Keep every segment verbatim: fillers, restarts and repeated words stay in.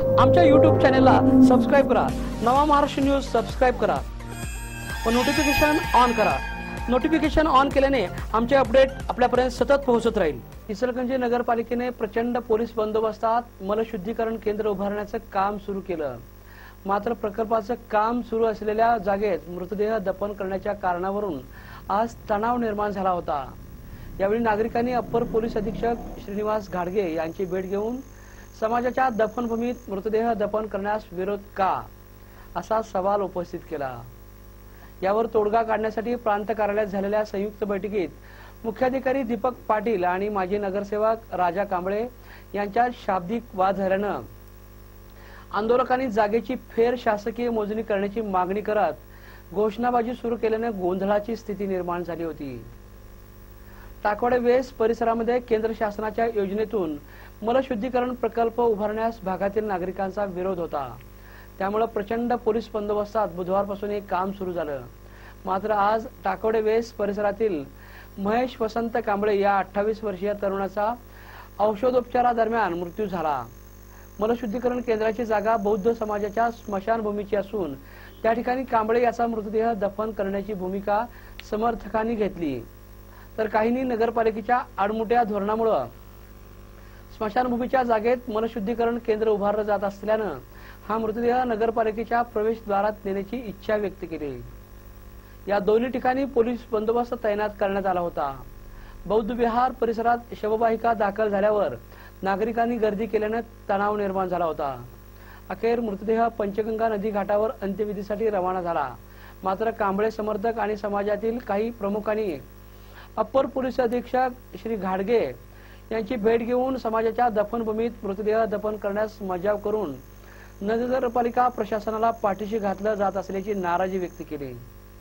आमच्या यूट्यूब चॅनलला सबस्क्राईब करा, नवा महाराष्ट्र न्यूज सबस्क्राईब करा व नोटिफिकेशन ऑन करा। नोटिफिकेशन ऑन केल्याने आमचे अपडेट आपल्यापर्यंत सतत पोहोचत राहील। इचलकरंजी नगरपालिकेने प्रचंड पोलीस बंदोबस्तात मलशुद्धीकरण केंद्र उभारण्याचं काम सुरू केलं। मात्र प्रकल्पाचं काम सुरू असलेल्या जागेत मृतदेह दफन करण्याच्या कारणावरून आज तणाव निर्माण झाला होता। यावेळी नागरिकांनी अप्पर पोलीस अधीक्षक श्रीनिवास घाडगे यांची भेट घेऊन समाजाच्या दफनभूमीत मृतदेह दफन करण्यास विरोध का असा सवाल उपस्थित केला। यावर तोडगा काढण्यासाठी प्रांत कार्यालयात झालेल्या संयुक्त बैठकीत मुख्याधिकारी दीपक पाटील आणि माजी नगरसेवक राजा कांबळे यांच्यात शाब्दिक वाद झाल्यानं आंदोलकांनी जागेची फेर शासकीय मोजणी करण्याची मागणी करत घोषणाबाजी सुरू केल्याने गोंधळाची स्थिती निर्माण झाली होती। टाकवडे वेस परिसरामध्ये केंद्र शासनाच्या योजनेतून मलशुद्धीकरण प्रकल्प उभारण्यास भागातील नागरिकांचा विरोध होता। त्यामुळे प्रचंड पोलीस बंदोबस्तात बुधवारपासून हे काम सुरू झालं। मात्र आज टाकवडे वेस परिसरातील महेश वसंत कांबळे या अठ्ठावीस वर्षीय तरुणाचा औषधोपचारादरम्यान मृत्यू झाला। मलशुद्धीकरण केंद्राची जागा बौद्ध समाजाच्या स्मशानभूमीची असून त्या ठिकाणी कांबळे याचा मृतदेह दफन करण्याची भूमिका समर्थकांनी घेतली, तर काहींनी नगरपालिकेच्या आडमुठ्या धोरणामुळे स्मशानभूमीच्या जागेत मलशुद्धीकरण केंद्र उभारलं जात असल्यानं हा मृतदेह नगरपालिकेच्या प्रवेशद्वारात नेण्याची इच्छा व्यक्त केली। या दोन्ही ठिकाणी पोलीस बंदोबस्त तैनात करण्यात आला होता। बौद्ध विहार परिसरात शववाहिका दाखल झाल्यावर नागरिकांनी गर्दी केल्याने तणाव निर्माण झाला होता। अखेर मृतदेह पंचगंगा नदी घाटावर अंत्यविधीसाठी रवाना झाला। मात्र कांबळे समर्थक आणि समाजातील काही प्रमुखांनी अप्पर पोलीस अधीक्षक श्री घाडगे यांची भेट घेऊन समाजाच्या दफनभूमीत मृतदेह दफन करण्यास मजाव करून नगरपालिका प्रशासनाला पाठीशी घातलं जात असल्याची नाराजी व्यक्त केली।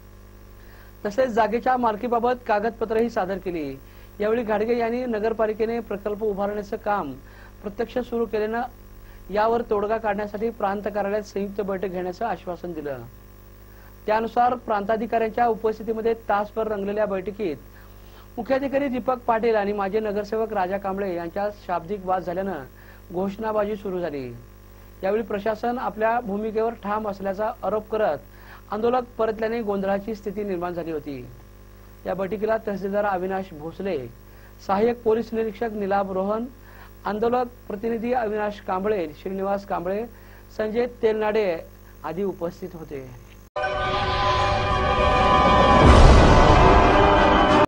तसेच जागेच्या मालकीबाबत कागदपत्रही सादर केली। यावेळी घाडगे यांनी नगरपालिकेने प्रकल्प उभारण्याचं काम प्रत्यक्ष सुरू केल्यानं यावर तोडगा काढण्यासाठी प्रांत कार्यालयात संयुक्त बैठक घेण्याचं आश्वासन दिलं। त्यानुसार प्रांताधिकाऱ्यांच्या उपस्थितीमध्ये तासभर रंगलेल्या बैठकीत मुख्याधिकारी दीपक पाटील आणि माजी नगरसेवक राजा कांबळे यांच्यात शाब्दिक वाद झाल्यानं घोषणाबाजी सुरू झाली। यावेळी प्रशासन आपल्या भूमिकेवर ठाम असल्याचा आरोप करत आंदोलक परतल्याने गोंधळाची स्थिती निर्माण झाली होती। या बैठकीला तहसीलदार अविनाश भोसले, सहाय्यक पोलीस निरीक्षक निलाभ रोहन, आंदोलक प्रतिनिधी अविनाश कांबळे, श्रीनिवास कांबळे, संजय तेलनाडे आदी उपस्थित होते।